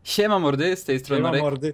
Siema mordy, z tej strony Siema Marek. mordy.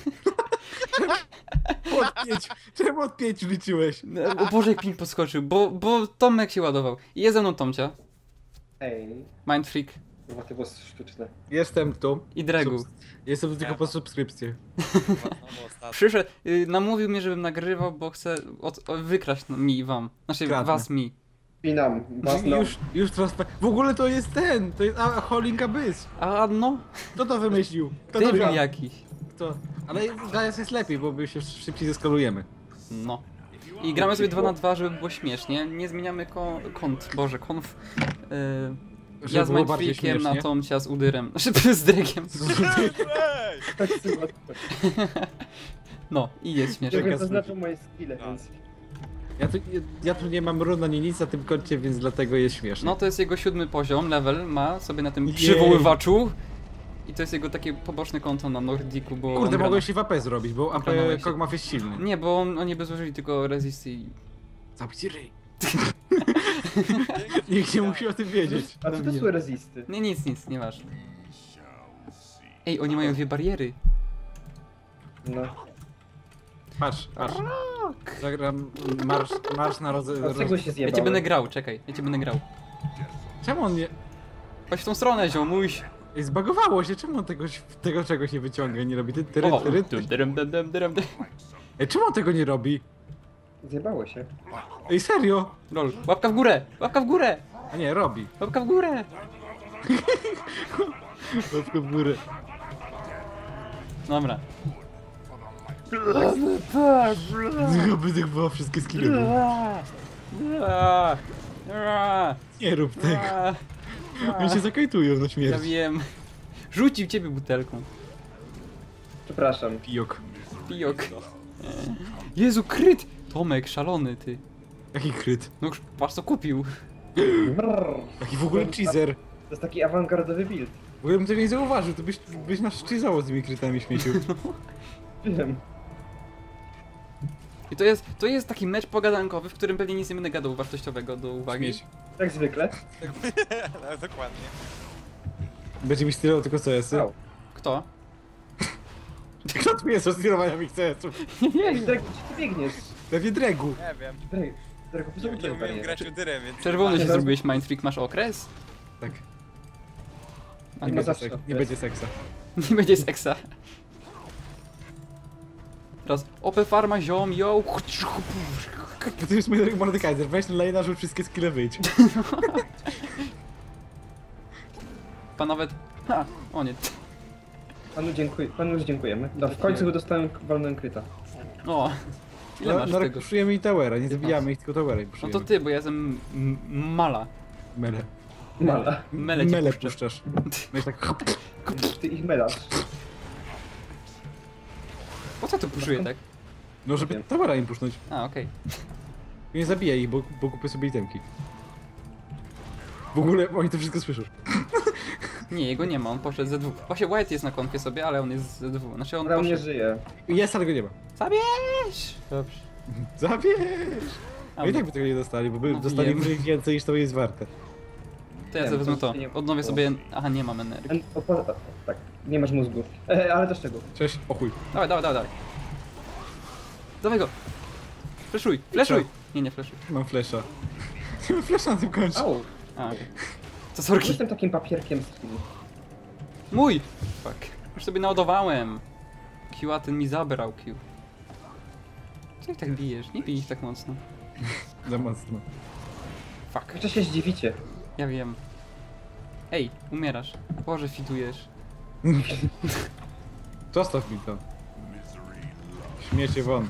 Czemu od 5 liczyłeś? O Boże, jak ping podskoczył, bo Tomek się ładował. I jest ze mną Tomcia, Ej, Mindfreak chyba to było sztuczne. Jestem tu. i Dregu. Jestem tu tylko po subskrypcję. Przyszedł, namówił mnie, żebym nagrywał, bo chce wykraść mi i wam. Znaczy Kradnę. was mi. Pinam, basno. Już transpa... W ogóle to jest ten! To jest Holling Abyss. A no, Kto to wymyślił? Kto to debil wymyślił? jakiś. Kto? Ale teraz jest lepiej, bo my się szybciej zeskalujemy. No. I gramy sobie 2 na 2, żeby było śmiesznie. Nie zmieniamy konf. Żeby Ja z było bardziej Mindfreakiem, na śmiesznie. Tomcia z Udyrem. Znaczy z Dregiem. Tak symbol. No, i jest śmiesznie. Ja zaznaczę moje skille, więc... Ja tu nie mam run ani nic na tym koncie, więc dlatego jest śmieszne. No to jest jego 7 poziom, level ma sobie na tym Jej. przywoływaczu. I to jest jego takie poboczne konto na Nordiku, bo... Kurde, on gra mogłeś się w AP zrobić, bo AP Planowałeś się. Kog'Maw jest silny. Nie, bo oni by złożyli tylko resist i... Zabić ryj. Nikt nie musi o tym wiedzieć. A co to są rezisty? Nie, nic, nieważne. Ej, oni mają 2 bariery. No. Patrz. Zagram marsz na Dlaczego się Ja zjebałem? cię będę grał, czekaj, ja cię będę grał. Czemu on nie... Chodź w tą stronę, ziomuś. Ej, zbagowało się, czemu on tego czegoś nie wyciąga, nie robi? O, dyrym. Ej, czemu on tego nie robi? Zjebało się. Ej, serio? Lol, łapka w górę, łapka w górę, A nie, robi. łapka w górę. Łapkę w górę. Dobra. By tych było wszystkie skille. Nie rób tego. Oni się zakajtują na Ja śmierć. wiem. Rzucił ciebie butelką. Przepraszam. Pijok. Pijok. Jezu, kryt! Tomek, szalony ty. Jaki kryt. No już patrz co kupił. Brrr. Jaki w ogóle cheeser. To jest taki awangardowy build. W ogóle bym tego nie zauważył, to byś nas cheesało z tymi krytami śmieciu. Wiem. I to jest taki mecz pogadankowy, w którym pewnie nic nie będę gadał wartościowego do uwagi. Śmieć. Jak zwykle. No, dokładnie. Będzie mi stylował tylko CS-y. Au. Kto? Kto tu jest od stylowania mi CS-ów? Ej, Drek, gdzie ty biegniesz? Pewnie Dregu. Nie wiem. Drek, Nie, pozwól nie umiem barierę. grać udyrem, więc... Czerwony się Ale- zrobiłeś, Mindfreak, masz okres? Tak. A Nie nie, ma będzie, zawsze nie będzie seksa. nie będzie seksa. Teraz OP farma, ziom, yo. To jest mój drogi Mordekaiser, weź ten lane'a, rzuć wszystkie skille, wyjdź. Pan nawet... Ha, o nie. Panu dziękujemy. No, w końcu dostałem wolną kryta. O. Ile masz No tego? puszujemy i towera, nie zabijamy ich, tylko towera i No puszujemy. to ty, bo ja jestem mala. Mele. Mala. Mele cię Mele puszczę. puszczasz. No i tak hop. Ty ich melasz. Po co to puszuję tak? No żeby towera im puszcząć. A, okej. Nie zabijaj ich, bo kupię sobie itemki. W ogóle oni to wszystko słyszą. Nie, jego nie ma, on poszedł ze 2. Właśnie White jest na konfie sobie, ale on jest ze 2. Znaczy on Ona nie poszedł... żyje. Jest, ale go nie ma. Zabierz! Dobrze. Zabierz! A, No i tak by tego nie dostali, bo by No dostali wiem. więcej niż to jest warte. to ja Nie, sobie wezmę to to. nie- Odnowię sobie... Aha, nie mam energii. Tak, nie masz mózgu. Ale też czego? Cześć, o chuj. Dawaj. Dawaj go! Fleszuj! Nie, fleszuj. Mam flesza. Nie mam flesza na tym końcu. Au! A, okej. To sorki. Jestem takim papierkiem z chwili. Mój! Fuck. Już sobie naładowałem. Q, a ten mi zabrał Q. Co ich tak bijesz? Nie bij ich tak mocno. Za mocno. Fuck. Jeszcze się zdziwicie. Ja wiem. Ej, umierasz. Boże, fidujesz. Zostaw mi to. Śmiecie won.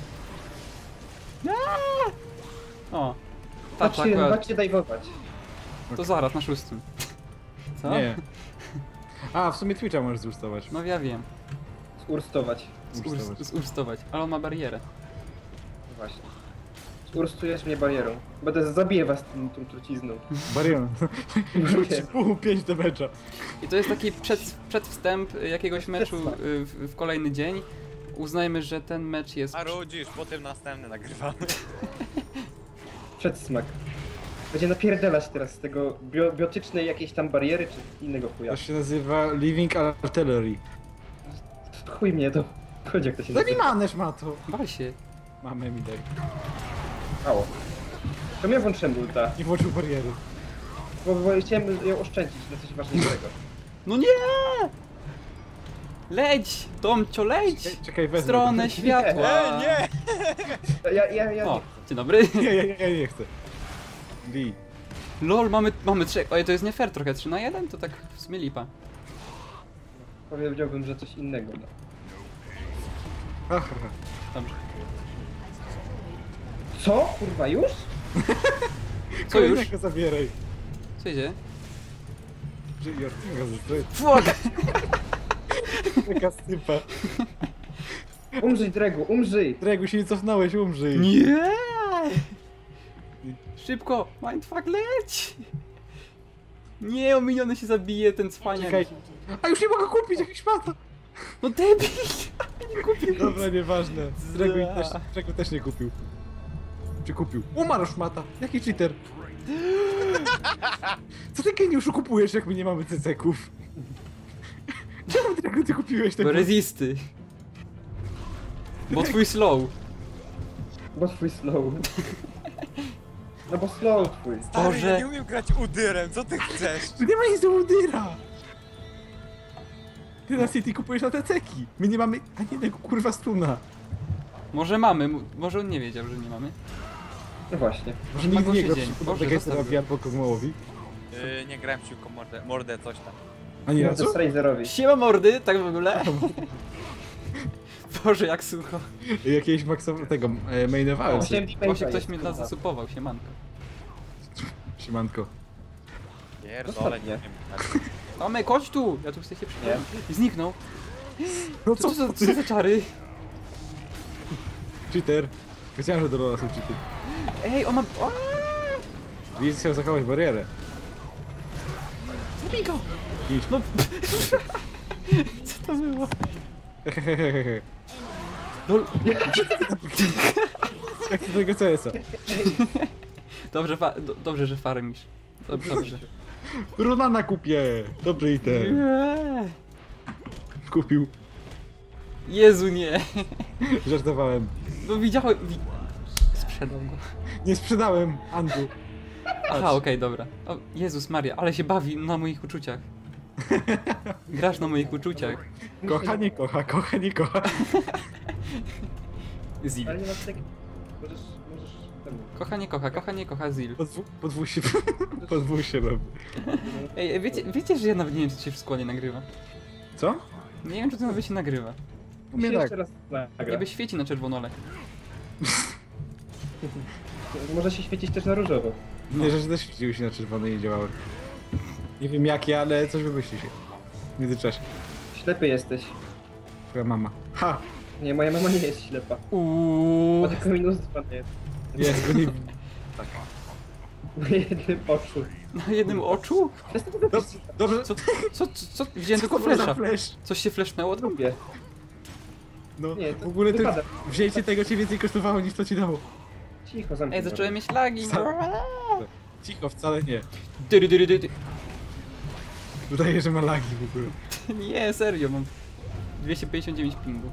O. Tak, Patrzcie, akurat. chodźcie dajwować. To zaraz, na 6. Co? Nie. A, w sumie Twitcha możesz zustować. No ja wiem. Urstować. Zurstować. Ale on ma barierę. Właśnie. Urstujesz mnie barierą. Będę zabiję was tą trucizną. Barion. Rzuć 5 damage'a. I to jest taki przedwstęp jakiegoś meczu w kolejny dzień. Uznajmy, że ten mecz jest... A rudzisz, potem następny nagrywamy. Przedsmak. Będzie napierdalać teraz z tego biotycznej jakiejś tam bariery, czy innego chuja. To się nazywa Living Artillery. Chuj mnie to. Chodź jak to się Daj mi nazywa. manę, szmato. Bal się. Mamy mi daj. Mało. To ja włączyłem ulta, Nie włączył bariery. bo chciałem ją oszczędzić na coś ważniejszego. No nie! Leć! Tomcio, leć! Czekaj, W wezmę. stronę światła! Nie! Ja O, dzień dobry. Nie, nie chcę. Lee. Lol, mamy trzech. Oj, to jest nie fair trochę. 3 na 1? To tak w sumie lipa. powiedziałbym, że coś innego. No. Aha. Dobrze. Co? Kurwa, już? Co już? Kolejnego zabieraj. Co idzie? Że Jortinga zostaje. Fuck! Taka stypa. Umrzyj, Dregu, umrzyj! Dregu, się nie cofnąłeś, umrzyj. Nie! Szybko! Mindfuck, leć! Nie, o miniony się zabije, ten cwaniak. Czekaj. A już nie mogę kupić, jakiś mata. No debil! Nie kupił. Dobra, nieważne. Dregu też nie kupił. Czy kupił? Umarł szmata. Jaki cheater? Co ty geniuszu kupujesz, jak my nie mamy ceceków? Czemu Dregu ty kupiłeś Bo tego? rezisty. Bo twój slow. Bo twój slow. No bo slow twój. Stary, Boże. ja nie umiem grać udyrem, co ty chcesz? Tu nie ma nic do Udyra! Ty na City kupujesz na teceki. My nie mamy ani jednego kurwa stuna. Może mamy, może on nie wiedział, że nie mamy. No właśnie. Może Ma nikt nie gorszy gra dzień. przy Boże, Boże, zostaw go. albo Kogmołowi. Nie grałem przeciwko mordę coś tam. Ani Ja razu? to Razerowi. Siema mordy, tak w ogóle. Boże, jak sucho. Jakiegoś maksowa tego mainowałem sobie. Chciałem deepage'a Właśnie ktoś jest, mnie kurwa. nas zasupował, siemanko. Siemanko. Pierdolę, nie Nie. wiem. Tomek, chodź tu! Ja tu chcę się przyjechać. I zniknął. No Co za czary? Cheater. Wiedziałem, że do Lola są cheaty. Ej, on ma... O! Widzisz, chciał zachować barierę. Zabij go! Idź. No... Co to było? Hehehehe. Lol. Jak do tego CS-a? Dobrze, dobrze, że farmisz. Dobrze. Runana kupię! Dobry item. Nie. Kupił. Jezu, nie. Żartowałem. No widziałem... Sprzedał go. Nie sprzedałem, Andu. Aha, okej, dobra. O, Jezus Maria, ale się bawi na moich uczuciach. Grasz na moich uczuciach. Kocha, nie kocha, kocha, nie kocha. Zil. Ale nie masz tak... Możesz... Ten... Kocha, nie kocha, Zil. Podwój się, podwój się robi. Ej, wiecie, że ja nawet nie wiem, czy to się wszystko nie nagrywa. Co? Nie wiem, czy to nawet się nagrywa. U mnie Się tak. jeszcze raz nagra. Niby świeci na czerwonole. Może się świecić też na różowo. Nie, że też świeciły się na czerwone i nie działały. Nie wiem jakie, ale coś wymyśli się. W międzyczasie. Ślepy jesteś. Twoja mama. Ha! Nie, moja mama nie jest ślepa. Ma tylko minus 2 nie jest. Jest, go nie... Na jednym oczu. Na jednym oczu? Przestań to Dobrze, Co? Widziałem tylko flesza. Flash. Coś się flesznęło? lubię. No, Nie, to w ogóle to wypada. wzięcie tego cię więcej kosztowało niż to ci dało. Cicho, zamknij. Ej, zacząłem mieć lagi. Cicho, wcale nie. Dyry. Wydaje, że ma lagi w ogóle. Nie, serio, mam 259 pingu.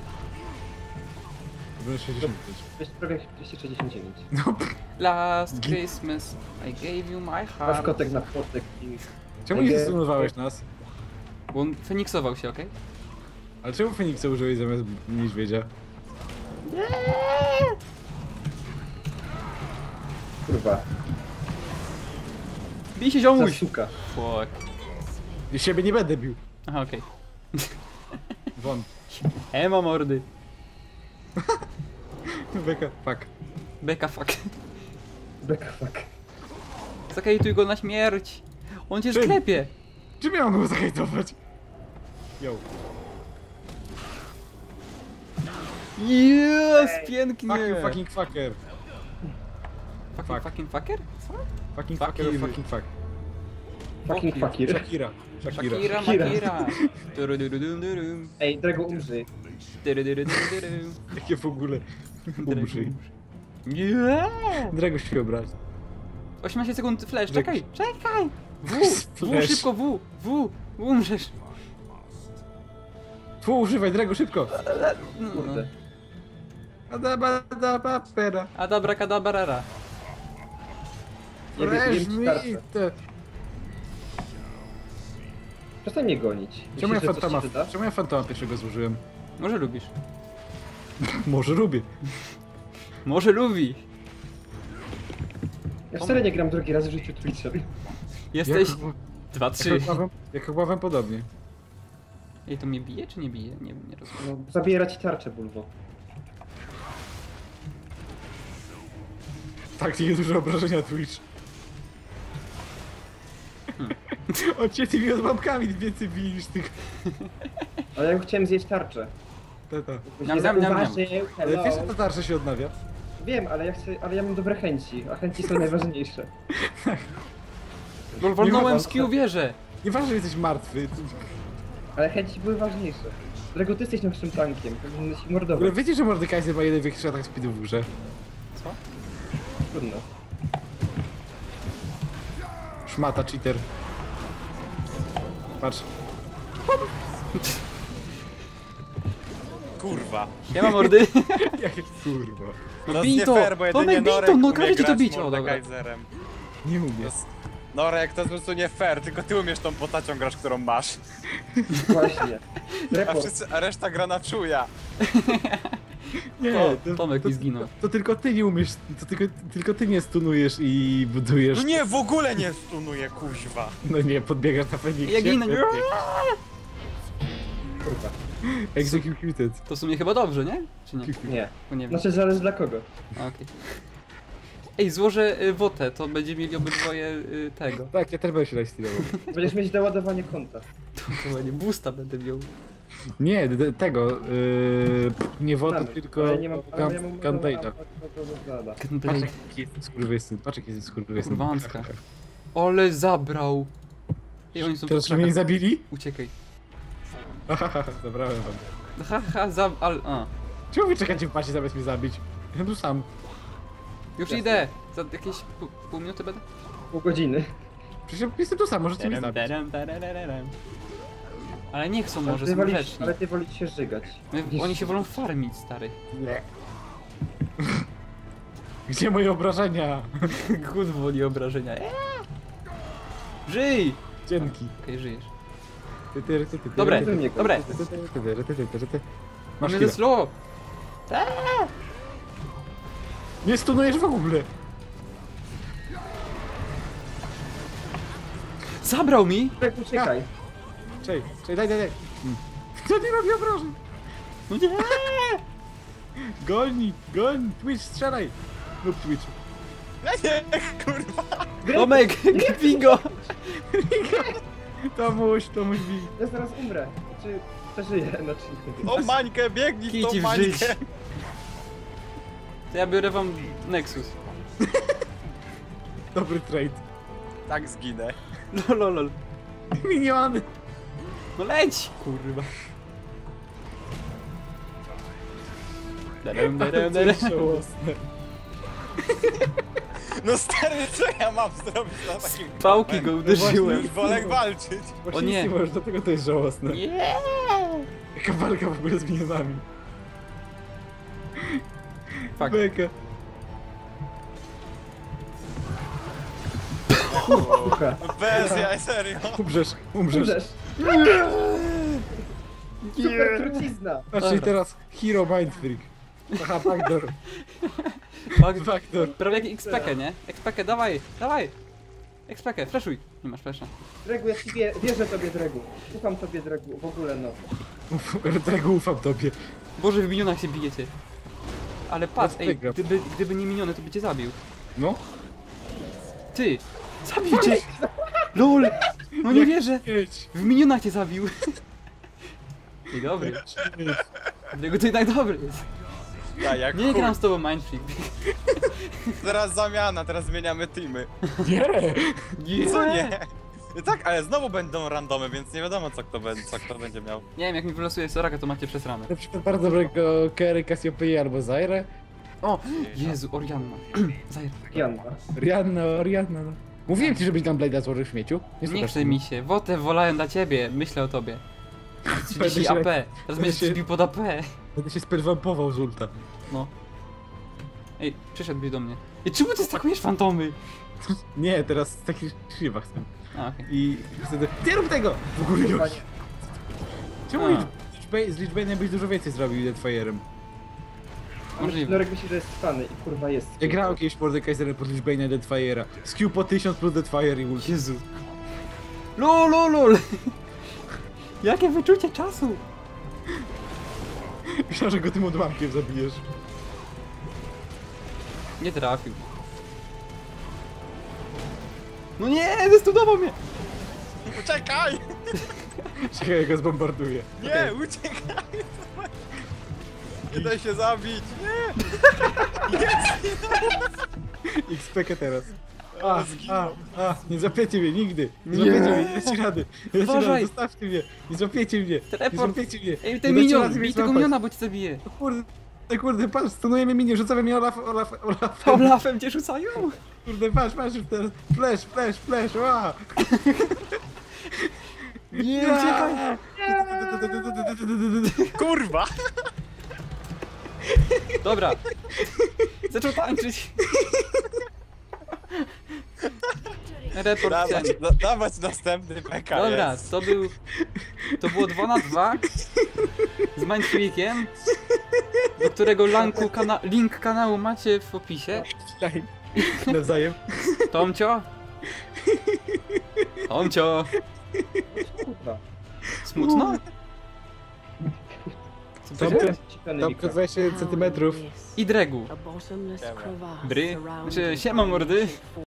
Byłem 60. Prawie 269. No, Last Christmas, I gave you my Masz heart. kotek na płotek i... czemu nie zastosowałeś nas? Bo on feniksował się, okej? Ale czemu Feniksa użyłeś zamiast niedźwiedzia? Kurwa. Bij się, ziomuś! Zasuka. Fuck. I siebie nie będę bił. Aha, okej. Won. Ema mordy. Beka, fuck. Beka fuck. Beka fuck. Zakajtuj go na śmierć. On cię Czym? sklepie. Czym ja mam go zahejtować? Yo. Yes, pięknie. Fucking fucker. fuck. Fucking fucker? Co? Fucking Fuck fucker, you. fucking fuck. Fucking fakir. Shakira. Shakira, Shakira. Makira. Turudurudum. Ej, Drego umrzyj. Turudurudum. Jakie w ogóle umrzyj. Nie. Drago się obrazi. 18 sekund flash, czekaj, czekaj! W, Flash. szybko, W, umrzesz. Fu, używaj Dregu, szybko! Kurde. Adabadabapera. Adabrakadabarara. Nie wiem, Fresh ci tarczę. meat. Przestań mnie gonić. Czemu ja Myślisz, że coś fantoma, ci wyda? czemu ja fantoma pierwszego zużyłem? Może lubisz. Może lubię. Może lubi. Ja wcale nie gram drugi raz w życiu Twitchem. Jesteś... Jak 2, 3. ławem podobnie. Ej, to mnie bije czy nie bije? Nie rozumiem. No, zabiera ci tarczę, Bulwo. Tak, nie duże obrażenia Twitch. On cię tymi odłamkami więcej bije niż tych. Ale ja chciałem zjeść tarczę. Tata. Byś Niam, nie niam, niam, zauważył. Ale Hello. wiesz, że ta tarcza się odnawia? Wiem, ale ja mam dobre chęci, a chęci są najważniejsze. Bo walnąłem ma- z Q wieżę. Nieważne, że jesteś martwy. Ale chęci były ważniejsze. Dlatego ty jesteś naszym tankiem, powinieneś ich W ogóle mordować. wiecie, że Mordekaiser ma jeden większy atak speedu w grze? Co? Trudno. Szmata, cheater. Patrz. Kurwa. Ja mam mordy. Jakie kurwa. No To bij jest to! nie fair, bo jedynie Tomek, bij Norek to! No umie każe ci to grać bić! O, dobra. Mordekaiserem. Nie To umie. jest... Norek, to jest po prostu nie fair, tylko ty umiesz tą postacią grać, którą masz. Właśnie. Report. A reszta gra na czuja. Nie, O, Tomek mi zginął. To tylko ty nie umiesz, to tylko ty nie stunujesz i budujesz. No nie, w ogóle nie stunuje, kuźwa. No nie, podbiegasz na Feniksie. Ja ginę. Kurwa. Executed. To w sumie chyba dobrze, nie? Czy nie? Nie. Bo nie wiem. Znaczy zależy dla kogo. A, okej. Ej, złożę wotę, to będziemy mieli obydwoje tego. Tak, ja też będę się lifestyle'ował. Będziesz mieć doładowanie konta. To będzie boosta będę miał. Nie, tego, nie wody, Znamy, tylko ale nie mam... ale ja mam... Gunblada. Patrz Gunblade. jaki jest skurwysyn, patrz jaki jest skurwysyn. Kurwanska. Ole zabrał. Ej, oni są Teraz tu mnie nie zabili? Uciekaj. Zabrałem wam. Haha, a. Czemu wy czekacie w pacie zamiast mnie zabić? Ja tu sam. Już Jasne. idę. Za jakieś pół minuty będę. Pół godziny. Przecież ja jestem tu sam, możecie mnie zabić. Ale nie chcą, Ale może ty są wolisz, grzeczni. ale ty wolisz się żygać. Oni się wolą farmić, stary. Nie. Gdzie moje obrażenia? Good woli obrażenia. Żyj! Dzięki. Okej, żyjesz. Dobre, dobre. Masz Mamy ze chwilę. slow! Nie stunujesz w ogóle. Zabrał mi! Tak, uciekaj. Czekaj, daj. Co nie robi obrażeń? No nie! Golni, Twitch, strzelaj. No Twitch. Nie, kurwa. Tomek, kpi go! Tomuś bij. Ja zaraz umrę. Czy przeżyję? Znaczy... O Mańkę, biegnij w Kij tą ci w żyć. Mańkę. To ja biorę wam Nexus. Dobry trade. Tak zginę. Lol. Miniony. No leć! Kurwa. To jest żałosne. No stary, co ja mam zrobić na takim... Pałki go uderzyłem. Wolę walczyć. Właśnie O nie. nie możesz, dlatego to jest żałosne. Nie! Jaka walka w ogóle z minionami. Fuck. Beka. Kurwa. Bez ja, serio. Umrzesz. Umrzesz. Super trucizna. Znaczy teraz Hero Mind Freak. Aha, backdoor. Backdoor. Prawie jak XPK, nie? XPK, dawaj! XPK, flashuj! Nie masz flasha. Dregu, ja ci wierzę tobie, Dregu. Ufam tobie, Dregu. W ogóle no. Tego ufam tobie. Boże, w minionach się bijecie. Ale patrz, Ja ej, wygram. gdyby nie miniony, to by cię zabił. No. Ty! Zabił cię! LOL! No nie wierzę! Jedź. W minionach cię zabił! I dobry. Dlatego to jednak dobry jest. Ja jak Nie chuj. gram z tobą Mindfreak. Teraz zamiana, teraz zmieniamy teamy. Nie. Nie. Co nie? Tak, ale znowu będą randomy, więc nie wiadomo co kto będzie miał. Nie wiem, jak mi wylosuje Soraka, to macie przesrane. Na przykład bardzo dobrego Kery Cassiopeia albo Zaire. O! Jezu, Orianna. Zajer. Janna. Rihanna, no. Mówiłem ci, żebyś tam Blade'a złożył w śmieciu. Nie słuchasz chce mnie. mi się. Wotę wolałem dla ciebie. Myślę o tobie. 30 się- AP. Teraz będziesz się- bił pod AP. Będę się sperwampował z ulta. No. Ej, przyszedłbyś do mnie. Ej, czemu ty stakujesz fantomy? Nie, teraz taki krzywa chcę. A, okej. I wtedy... Nie rób tego! W ogóle już. Panie, Czemu A. z Lichbane'em byś dużo więcej zrobił Deadfire'em? Możliwe. Norek myśli, że jest fany i kurwa jest. Ja grałem kiedyś Mordekaiserem pod Lichbane'a Deadfire'a. Z Q po 1000 plus Deadfire i ult. Jezu. Lol. Jakie wyczucie czasu. Myślałem, że go tym odłamkiem zabijesz. Nie trafił. No nie, zestudował mnie. Uciekaj! Czekaj, jak go zbombarduję. Nie, uciekaj! Nie daj się zabić! XP teraz. Nie złapiecie mnie nigdy. Nie złapiecie mnie, nie dacie rady. Nie dacie Uważaj. rady, zostawcie mnie. Nie złapiecie mnie. Nie Teleport. złapiecie mnie. Ej, Nie ten dacie minion, rady mnie bij tego złapać. miniona, bo cię zabije. O kurde, patrz, stunujemy minion, rzucamy mnie Olaf. Olafem cię rzucają. Kurde, patrz, już teraz. Flash, ła. Nie, uciekaj. Kurwa! Dobra. Zaczął tańczyć. Report Dawać, chciałem. dawać następny PK Dobra, jest. to było 2 na 2 z Mindfreakiem, do którego link kanału macie w opisie. Daj. Nawzajem. Tomcio? Kurwa. Smutno? Co Tomcio? powiedziałeś? Cikany Tam Wika. 20 centymetrów. I dregu. A bottomless Dobra. crevasse Bry? surrounds Znaczy, the siema mordy.